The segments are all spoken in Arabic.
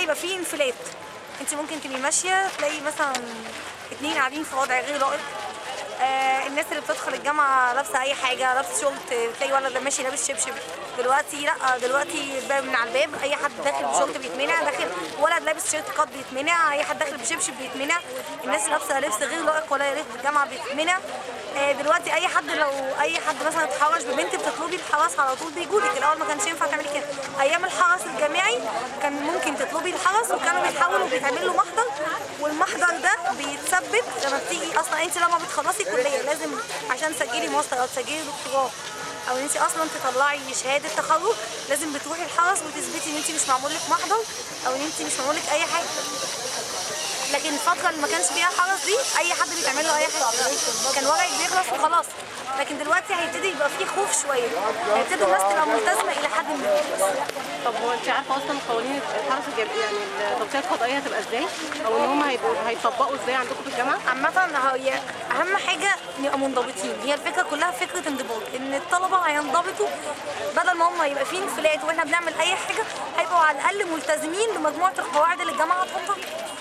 هيبقى فيه انفلات. انت ممكن تبقي ماشيه تلاقي مثلا 2 قاعدين في وضع غير لائق. الناس اللي بتدخل الجامعه لابسه اي حاجه، لابس شورت، تلاقي ولد ماشي لابس شبشب. دلوقتي لا، دلوقتي الباب من على الباب، اي حد داخل بشورت بيتمنع، داخل ولد لابس شيرت قط بيتمنع، اي حد داخل بشبشب بيتمنع. الناس اللي لابسه لبس غير لائق ولا يليق بالجامعه بيتمنع. دلوقتي اي حد، لو اي حد مثلا اتحرش ببنت بتطلبي الحرس على طول بيجولك. الاول ما كانش ينفع تعملي كده. ايام الحرس الجامعي كان ممكن تطلبي الحرس، وكانوا بيتحولوا وبيتعمل له محضر، والمحضر ده بيتثبت لما بتيجي. اصلا انت لما بتخلصي كليه لازم عشان تسجلي ماستر او تسجلي دكتوراه او انت اصلا تطلعي شهاده تخرج، لازم بتروحي الحرس وتثبتي ان انت مش معمول لك محضر او ان انت مش معمول لك اي حاجه. لكن الفتره اللي ما كانش فيها حرس دي اي حد بيتعمل له اي حاجه، كان ورقك بيخلص وخلاص. لكن دلوقتي هيبتدي يبقى فيه خوف شويه، هيبتدوا الناس تبقى ملتزمه الى حد ما. طب هو انت عارفه اصلا قوانين الحرس الجامعي يعني التوصيات القضائيه هتبقى ازاي؟ او ان هم هيطبقوا ازاي عندكم في الجامعه؟ عامه هي اهم حاجه نبقى منضبطين. هي الفكره كلها فكره انضباط، ان الطلبه هينضبطوا بدل ما هم يبقى فيه انفلات واحنا بنعمل اي حاجه، هيبقوا على الاقل ملتزمين بمجموعه القواعد اللي الجامعه هتحطها.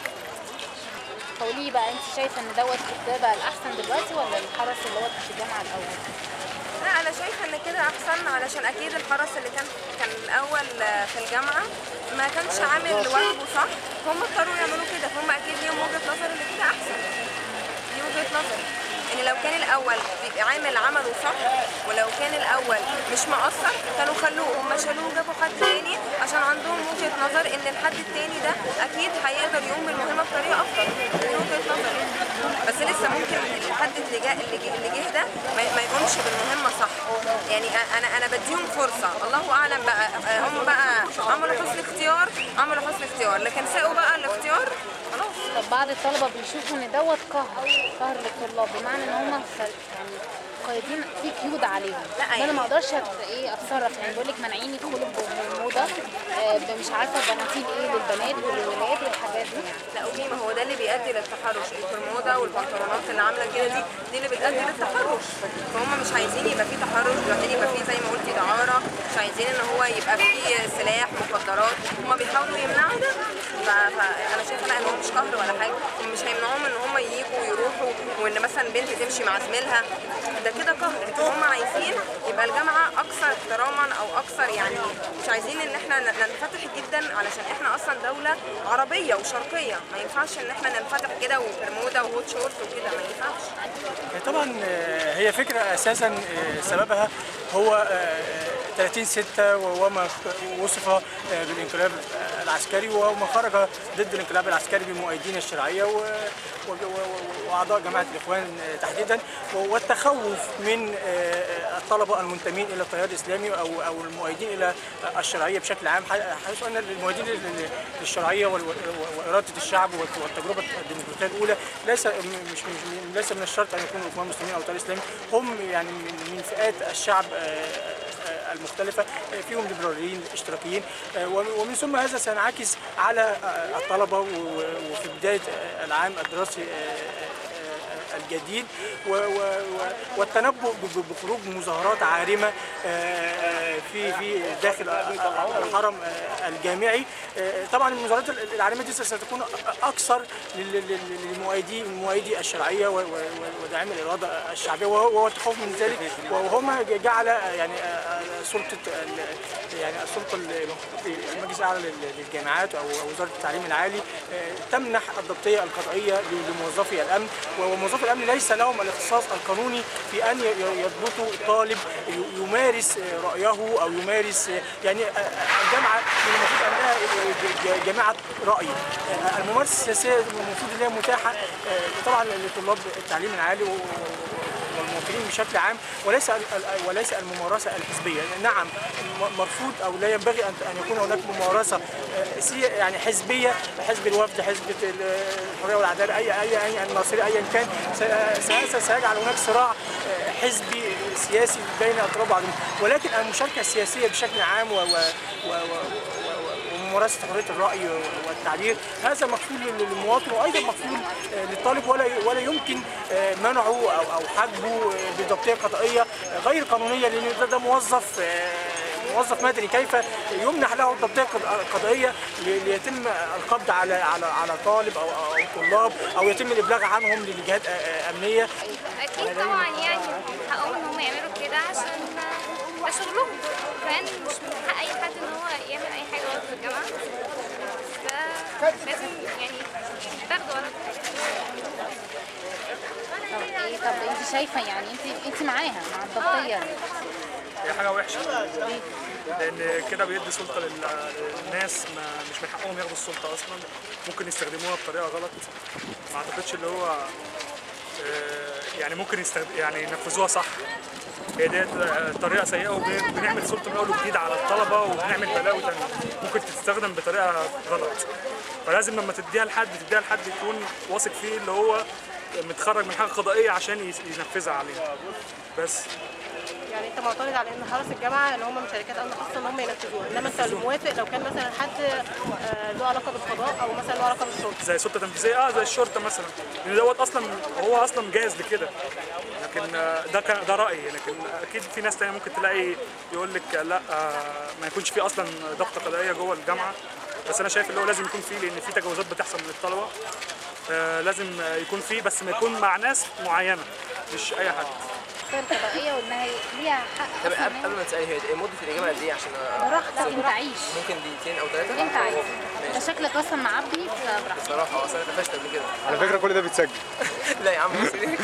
قولي بقى، انت شايفه ان ده بقى الاحسن دلوقتي ولا الحرس اللي هو في الجامعه الاول؟ لا، انا شايفه ان كده احسن، علشان اكيد الحرس اللي كان الاول في الجامعه ما كانش عامل واجبه صح، هم اضطروا يعملوا كده، فهم اكيد ليهم وجهه نظر ان كده احسن. دي وجهه نظري، ان لو كان الاول عمله صح، ولو كان الاول مش مقصر كانوا خلوه، هم شالوه وجابوا حد تاني عشان عندهم وجهه نظر ان الحد التاني ده اكيد هيقدر يقوم بالمهمه بطريقه افضل. دي وجهه نظري. بس لسه ممكن الحد اللي جه ده ما يقومش بالمهمه صح. يعني انا بديهم فرصه، الله اعلم بقى. هم بقى عملوا حسن اختيار، لكن ساقوا بقى الاختيار خلاص. طب بعض الطلبه بيشوفوا ان دوت قهر للطلاب، بمعنى ان هم يعني قايدين في قيود عليهم. لا انا ما اقدرش اتصرف. يعني بيقول لك مانعين يدخلوا بالموضه، مش عارفه بناطيل ايه للبنات وللولاد والحاجات دي. لا اوكي، ما هو ده اللي بيؤدي للتحرش، البرموده والبنطلونات اللي عامله كده دي اللي بتؤدي للتحرش. فهم مش عايزين يبقى في تحرش، مش عايزين يبقى في زي ما قلتي دعاره، مش عايزين ان هو يبقى في سلاح مخدرات. هم بيحاولوا يمنعوا ده. فانا شايفه لا، ان هو مش قهر ولا حاجه. هم مش هيمنعوهم ان هم ييجوا ويروحوا، وان مثلا بنت تمشي مع زميلها، ده كده قهر. لكن هم عايزين يبقى الجامعه اكثر احتراما او اكثر، يعني مش عايزين ان احنا ننفتح جدا، علشان احنا اصلا دوله عربيه وشرقيه، ما ينفعش ان احنا ننفتح كده وبرموده وهوت شورت وكده، ما ينفعش. طبعا هي فكره اساسا سببها هو 30/6 وما وصف بالانقلاب العسكري، وما خرج ضد الانقلاب العسكري بمؤيدين الشرعيه واعضاء جماعه الاخوان تحديدا، والتخوف من الطلبه المنتمين الى التيار الاسلامي او المؤيدين الى الشرعيه بشكل عام، حيث ان المؤيدين للشرعيه واراده الشعب والتجربه الديمقراطيه الاولى ليس من الشرط ان يكونوا اخوان مسلمين او التيار الاسلامي، هم يعني من فئات الشعب المختلفة، فيهم ليبراليين اشتراكيين، ومن ثم هذا سينعكس على الطلبة وفي بداية العام الدراسي الجديد، والتنبؤ بخروج مظاهرات عارمة في داخل الحرم الجامعي. طبعا المظاهرات العارمة دي ستكون أكثر لمؤيدي الشرعية وداعمي الإرادة الشعبية، وهو التخوف من ذلك. وهم جعل يعني السلطة في المجلس الأعلى للجامعات أو وزارة التعليم العالي تمنح الضبطية القضائية لموظفي الأمن، وموظفي الأمن ليس لهم الاختصاص القانوني في أن يضبطوا طالب يمارس رأيه أو يمارس، يعني الجامعة من المفروض أنها جامعة رأي. الممارسة السياسية المفروض أنها متاحة طبعا لطلاب التعليم العالي والمواطنين بشكل عام، وليس الممارسه الحزبيه. نعم مرفوض او لا ينبغي ان يكون هناك ممارسه يعني حزبيه، حزب الوفد، حزب الحريه والعداله، اي الناصري ايا كان، سيجعل هناك صراع حزبي سياسي بين اطراف بعضهم. ولكن المشاركه السياسيه بشكل عام وممارسه حريه الراي والتعبير هذا مكفول للمواطن، وايضا مكفول للطالب، ولا يمكن منعه او حجبه بضبطيه قضائيه غير قانونيه، لان ده موظف موظف مدني كيف يمنح له الضبطيه القضائيه ليتم القبض على طالب او طلاب او يتم الابلاغ عنهم لجهات امنيه. اكيد طبعا يعني حقهم ان هم يعملوا كده عشان ده شغلهم، كمان مش من حق اي حد ان هو يعمل اي حاجه غلط في الجامعه، فلازم يعني تاخدوا غلط. طب انت شايفه يعني انت معاها مع الضبطيه؟ هي حاجه وحشه لان كده بيدي سلطه للناس مش من حقهم ياخدوا السلطه اصلا، ممكن يستخدموها بطريقه غلط. ما اعتقدش اللي هو يعني ممكن يعني ينفذوها صح. هي ديت طريقه سيئه وبنعمل سلطه من اول وجديد على الطلبه وبنعمل بلاوي تانية ممكن تستخدم بطريقه غلط. فلازم لما تديها لحد يكون واثق فيه اللي هو متخرج من حاجه قضائيه عشان ينفذها علينا بس. يعني انت معترض على ان حرس الجامعه ان هم من شركات امن خاصه ان هم ينفذوها، انما انت موافق لو كان مثلا حد له علاقه بالقضاء او مثلا له علاقه بالشرطه زي سلطه تنفيذيه زي الشرطه مثلا، لان دوت اصلا هو اصلا جاهز لكده. لكن ده رايي، لكن اكيد في ناس تانية ممكن تلاقي يقول لك لا ما يكونش في اصلا ضبطه قضائيه جوه الجامعه. بس انا شايف اللي هو لازم يكون فيه، لان في تجاوزات بتحصل من الطلبه، لازم يكون فيه بس ما يكون مع ناس معينه مش اي حد. القضائيه وانها ليها حق. طب قبل ما تسالي هي مده الاجابه قد ايه عشان براحتك انت عيش. ممكن دقيقتين او 3 انت عايز. انت شكلك اصلا معبي فبراحتك. بصراحه اصل انا اتقفشت قبل كده. على فكره كل ده بيتسجل. لا يا عم بص ليك.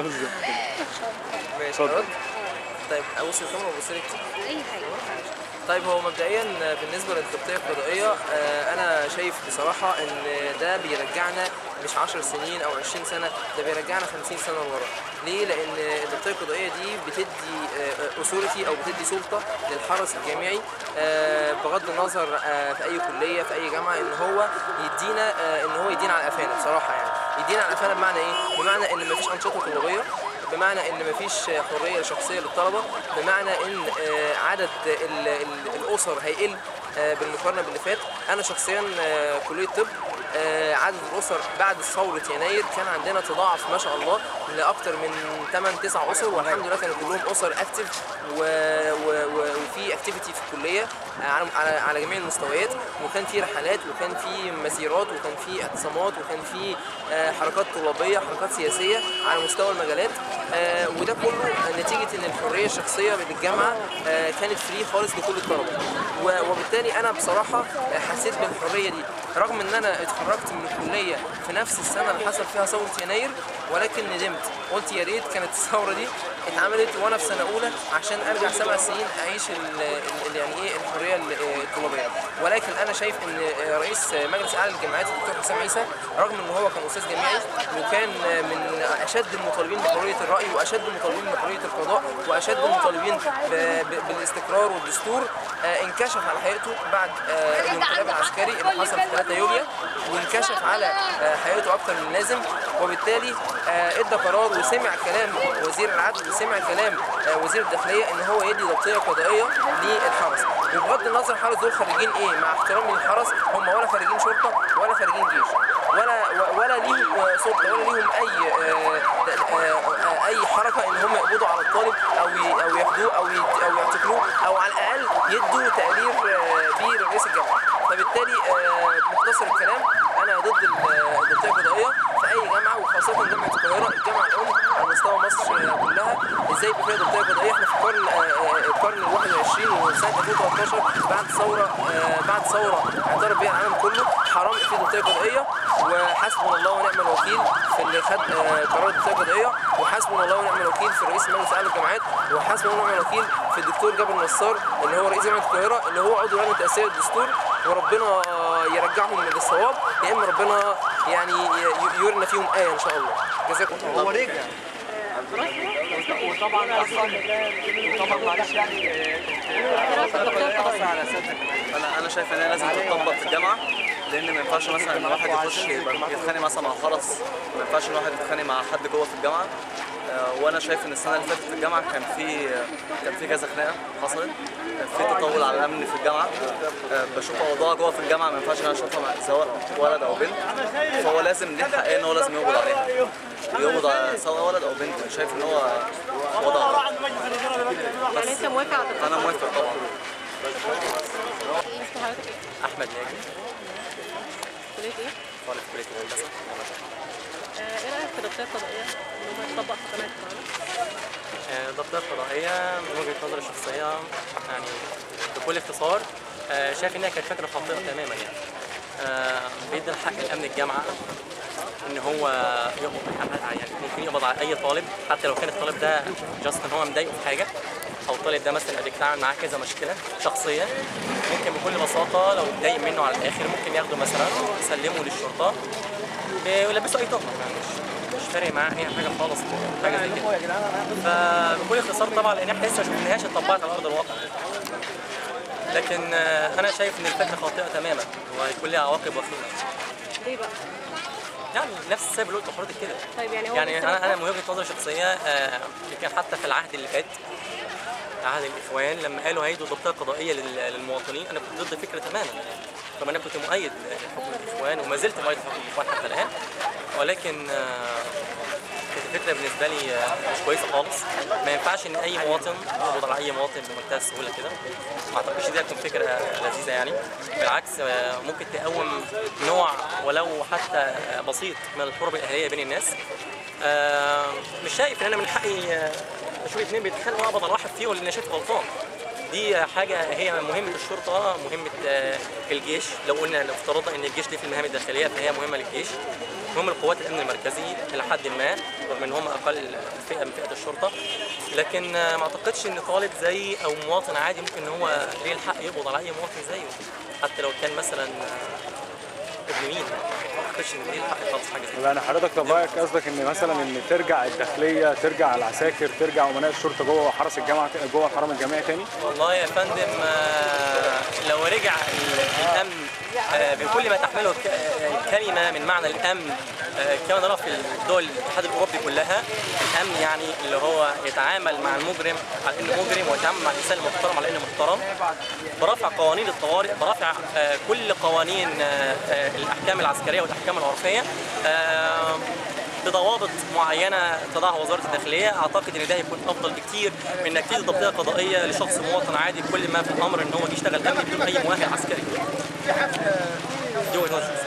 ماشي رد. طيب ابص الكاميرا وابص لك اي حاجه. طيب هو مبدئيا بالنسبه للضبطيه القضائيه انا شايف بصراحه ان ده بيرجعنا مش 10 سنين او 20 سنه، ده بيرجعنا 50 سنه لورا. ليه؟ لان الضبطيه القضائيه دي بتدي اثوريتي او بتدي سلطه للحرس الجامعي بغض النظر في اي كليه في اي جامعه ان هو يدينا على قفانا بصراحه. يعني يدينا على قفانا بمعنى ايه؟ بمعنى ان مفيش انشطه طلابيه، بمعنى ان مفيش حريه شخصيه للطلبه، بمعنى ان عدد الاسر هيقل بالمقارنه باللي فات. انا شخصيا كليه طب عدد الاسر بعد ثوره يناير كان عندنا تضاعف ما شاء الله لاكثر من 8-9 اسر، والحمد لله كانوا كلهم اسر اكتف وفي اكتيفيتي في الكليه على جميع المستويات، وكان في رحلات وكان في مسيرات وكان في اعتصامات وكان في حركات طلابيه حركات سياسيه على مستوى المجالات. وده كله نتيجه ان الحريه الشخصيه للجامعه كانت فري خالص لكل الطلبه، وبالتالي انا بصراحه حسيت بالحريه دي رغم ان انا اتخرجت من الكليه في نفس السنه اللي حصل فيها ثوره يناير، ولكن ندمت قلت يا ريت كانت الثوره دي اتعملت وانا في سنه اولى عشان ارجع 7 سنين اعيش يعني ايه الحريه الطلابيه. ولكن انا شايف ان رئيس مجلس اعلى للجامعات الدكتور حسام عيسى رغم ان هو كان استاذ جامعي وكان من اشد المطالبين بحريه الراي واشد المطالبين بحريه القضاء واشد المطالبين بالاستقرار والدستور، انكشف على حقيقته بعد الانقلاب العسكري اللي حصل في 3 يوليو، وانكشف على حقيقته اكثر من اللازم، وبالتالي ادى قرار وسمع كلام وزير العدل وسمع كلام وزير الداخليه ان هو يدي ضبطيه قضائيه للحرس. وبغض النظر الحرس دول خريجين ايه، مع احترامي للحرس هم ولا خريجين شرطه ولا خريجين جيش ولا ليهم سلطه ولا ليهم اي حركه ان هم يقبضوا على الطالب او ياخدوه او يعتقلوه او على الاقل يدوا تقرير بيه لرئيس الجامعه. فبالتالي مختصر الكلام انا ضد الضبطيه القضائيه في اي جامعه وخاصه جامعه القاهره الجامعه الام على مستوى مصر كلها. ازاي يبقى فيها ضبطيه قضائيه؟ احنا في القرن ال 21 وسنه 2013 بعد ثوره اعترف بها العالم كله حرام في ضبطيه قضائيه، وحسبنا الله ونعم الوكيل في اللي خد قرار الضبطيه القضائيه، وحسبنا الله ونعم الوكيل في رئيس مجلس اعلى الجامعات، وحسبنا الله ونعم الوكيل في الدكتور جابر نصار اللي هو رئيس جامعه القاهره اللي هو عضو لجنه تاسيس الدستور. وربنا يرجعهم للصواب، يا اما ربنا يعني يورنا فيهم ايه ان شاء الله. جزاكم الله. هو رجع وطبعا معلش يعني انا شايف ان هي لازم تطبق في الجامعه، لان ما ينفعش مثلا ان واحد يخش يتخانق مثلا مع الحرس، ما ينفعش ان واحد يتخانق مع حد جوه في الجامعه. وانا شايف ان السنه اللي فاتت في الجامعه كان في كذا خناقه حصلت، كان في تطاول على الامن في الجامعه. بشوف اوضاع جوه في الجامعه ما ينفعش انا اشوفها سواء ولد او بنت، فهو لازم ليه حقيقه ان هو لازم يقبض عليها، يقبض على سواء ولد او بنت. شايف ان هو وضع يعني انت موافق على انا موافق طبعا. اسم حضرتك ايه؟ احمد ناجي، كليه ايه؟ طالب في كليه الهندسه. ايه رايك في الضبطيه القضائيه ان هو يطبق في قناه القاهره؟ الضبطيه القضائيه من وجهه نظري الشخصيه يعني بكل اختصار شايف انها كانت فكره خاطئه تماما يعني. بيدي الحق لامن الجامعه ان هو يقبض يعني ممكن يقبض على اي طالب حتى لو كان الطالب ده جاست ان هو مضايقه في حاجه، او الطالب ده مثلا بيتعامل معاه كذا مشكله شخصيه، ممكن بكل بساطه لو اتضايق منه على الاخر ممكن ياخده مثلا ويسلمه للشرطه ويلبسه اي تهمه، مش فارق معاه اي حاجه خالص حاجه زي كده. فبكل اختصار طبعا لان احنا لسه ما شفناهاش اتطبقت على ارض الواقع، لكن انا شايف ان الفكره خاطئه تماما وهيكون لها عواقب وخيمه. ليه بقى؟ يعني نفس السبب اللي قلته لحضرتك كده. طيب يعني هو يعني انا من وجهه نظري الشخصيه كان حتى في العهد اللي فات عهد الاخوان لما قالوا هيدوا الضبطيه القضائيه للمواطنين، انا كنت ضد الفكره تماما، طبعا انا كنت مؤيد حكم الاخوان وما زلت مؤيد حكم الاخوان حتى الان، ولكن كانت الفكره بالنسبه لي مش كويسه خالص. ما ينفعش ان اي مواطن يقبض على اي مواطن بمنتهى السهوله كده، ما اعتقدش دي هتكون فكره لذيذه يعني. بالعكس ممكن تقوم نوع ولو حتى بسيط من الحروب الاهليه بين الناس. مش شايف ان انا من حقي اشوف اثنين بيتخانقوا واقبض على واحد فيهم لان شايف غلطان. دي حاجه هي مهمه الشرطه، مهمه الجيش. لو افترضنا ان الجيش ليه في المهام الداخليه فهي مهمه للجيش، مهم القوات الامن المركزي الى حد ما رغم ان هم اقل فئه من فئه الشرطه، لكن ما اعتقدش ان طالب زي او مواطن عادي ممكن ان هو ليه الحق يقبض على اي مواطن زيه حتى لو كان مثلا ابن مين. ما اعتقدش ان ليه الحق خالص حاجه زي كده. يعني حضرتك طب رايك قصدك ان مثلا ان ترجع الداخليه، ترجع العساكر، ترجع امناء الشرطه جوه حرس الجامعه جوه الحرم الجامعي تاني؟ والله يا فندم لو رجع الامن بكل ما تحمله كلمه من معنى الامن كما نرى في الدول الاتحاد الاوروبي كلها، الامن يعني اللي هو يتعامل مع المجرم على انه مجرم ويتعامل مع الانسان المحترم على انه محترم، برفع قوانين الطوارئ، برفع كل قوانين الاحكام العسكريه والاحكام العرفيه بضوابط معينه تضعها وزاره الداخليه. اعتقد ان ده هيكون افضل بكتير من انك تدي ضبطيه قضائيه لشخص مواطن عادي كل ما في الامر ان هو يشتغل امني بدون اي مؤهل عسكري. دي وجهه نظري.